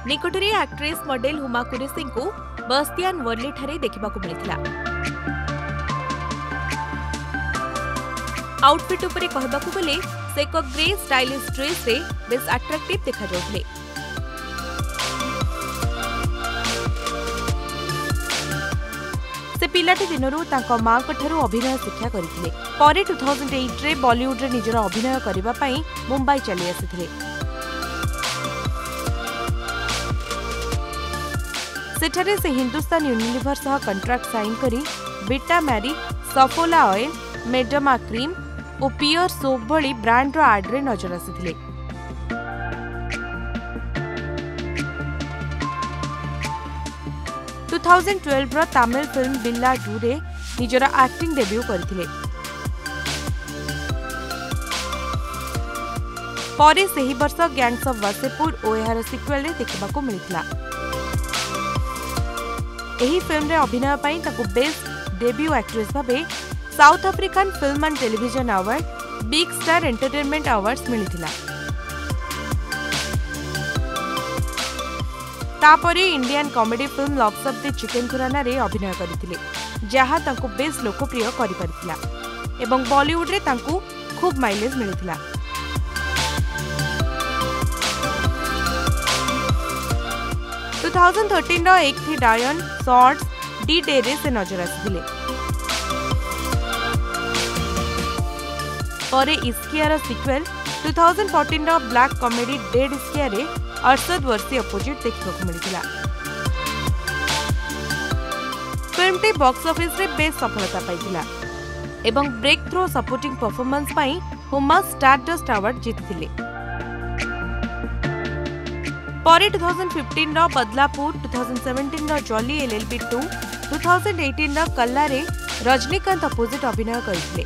निकटरे actress model Huma Qureshi को बस्तियान वर्ली ठारे देखा मिलता। आउटफिट उपरे कहबाकू गले से एक ग्रे स्टाइलिश ड्रेस रे बेस अट्रैक्टिव देखा जाउथले। से पिलाटी दिनरू तांको मां कठारू अभिनय शिक्षा करथिले। परे 2008 रे बॉलीवुड रे निजर अभिनय करिबा पई मुंबई चली आसिथिले। सेठारे से हिंदुस्तान यूनिलिवर सह कंट्राक्ट साइन करी Vita Marie, Saffola oil, Mederma cream और पियर सोप भली ब्रांड रो आड रे नजर आसिथिले। टू 2012 रो तमिल फिल्म बिल्ला 2 रे निजर एक्टिंग डेब्यू करथिले। परे सही वर्ष गैंग्स ऑफ वासेपुर और एहार सिक्वेल रे देखबाकू मिलथिला। एही फिल्म रे अभिनय पई ताकू बेस्ट डेब्यू एक्ट्रेस भाबे South African film and television award, big star entertainment awards मिलिथिला। तापरे Indian comedy film loves of the chicken Khurana रे अभिनय करथिले, जहा ताकू बेस्ट लोकप्रिय करि परिथिला एवं बॉलीवुड रे ताकू खूब माइलेज मिलिथिला। 2013 रो एक थी डायन शॉर्ट्स डी डे रे से नजर आसिथिले। परे इस्कियार सिक्वेल 2014 रो ब्लैक कॉमेडी डेड इस्किया रे अरशद वर्सी अपोजिट देखा मिलता। फिल्म टी बॉक्स ऑफिस रे बेस सफलता पाइथिला एवं ब्रेक थ्रो सपोर्टिंग परफॉर्मेंस पाई हुमा स्टारडस्ट अवार्ड जीतिथिले। परे 2015 रो बदलापुर, 2017 रो जॉली LLB 2, 2018 रो कल्ला रे रजनीकांत अपोजिट अभिनय करथिले।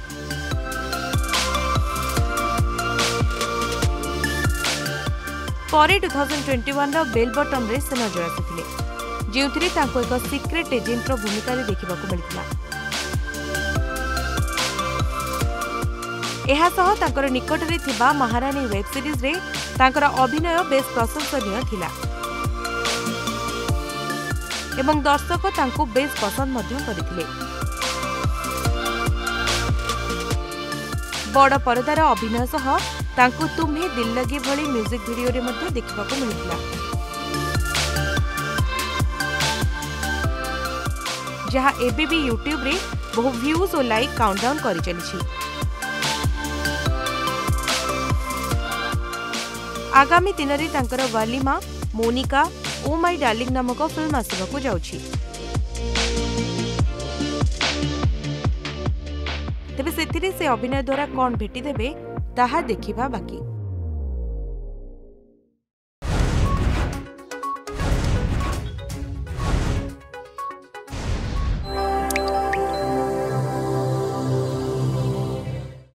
परे 2021 रो बेल बॉटम रे से नजर आसिथिले, जेउथिरे ताको एक सीक्रेट एजेंट रो भूमिका रे देखिबाकू मिलिथिला। एहा सह ताकर निकटरे थिबा महारानी वेब सीरीज रे ताकर अभिनय बेस प्रशंसनीय थिला एवं दर्शक तांको बेस पसंद मध्य करथिले। बड़ परदार अभिनय सह तांको तुम्हे दिल लगे भली म्यूजिक वीडियो रे मध्य देखिबाकू मिलिथिला, जहा एबे भी यूट्यूब रे बहु व्यूज और लाइक काउंटडाउन करि चलिछि। आगामी दिन रे तांकर Valimai, Monica, O my darling नामक फिल्म आसिबाकू जाउछि। तेबे सेथिरे से अभिनय द्वारा कोन भेटी देबे ताहा देखिबा बाकी।